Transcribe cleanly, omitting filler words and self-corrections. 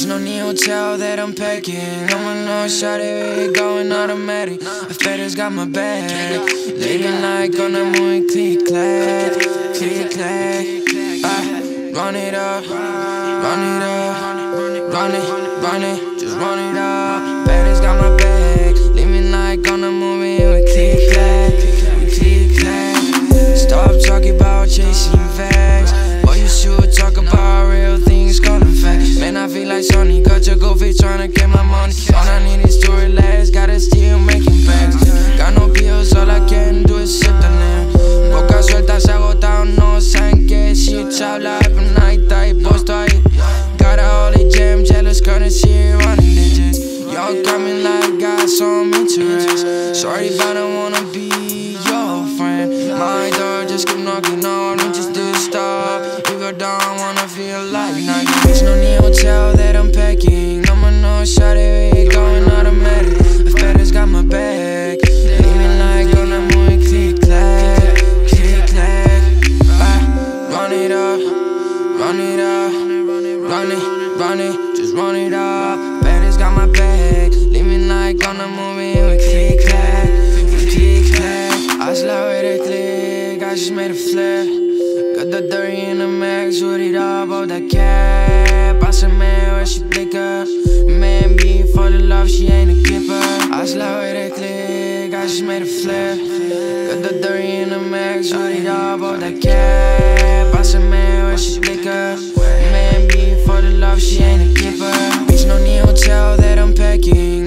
Bitch, no need to tell that I'm packing. I'ma know shawty, we going automatic. I feathers got my back. Living like on the moon, click clack, click clack. Run it up, run it up, run it, run it, just run it up. Feathers got my back. Living like on the moon, we click clack, click clack. Stop talking about chasing facts. Boy, you should talk about real things, call them facts. Man, I feel like Sony, cut your goofy tryna get my money. All I need is to relax, gotta still making bags. Got no pills, all I can do is sip the lamb. Boca suelta, se agotado, no saben qué. Shit, habla, pero nadie está ahí puesto ahí. Got a holy gem, jealous currency, running digits. Y'all coming like got some interest. Sorry if I don't wanna be your friend. My door just keep knocking on, we just do stop. If you don't wanna feel like night. Bitch, no need to tell that I'm packing. I'ma know shawty, we going automatic. The feathers got my back. Living like on the moon, click clack, click clack. Run it up, run it up, run it, run it, just run it up. Feathers got my back. Living like on the movie, we click clack, click clack. I slide with a click, I just made a flip. Got the 30 in the max, shoot it up, hold that cap. I said, man, where she blick up? Man, be for the love, she ain't a keeper. I slide with a click, I just made a flip. Got the 30 in the max, shoot it up, hold that cap. I said, man, where she blick up? Man, be for the love, she ain't a keeper. Bitch, no need to tell that I'm packing.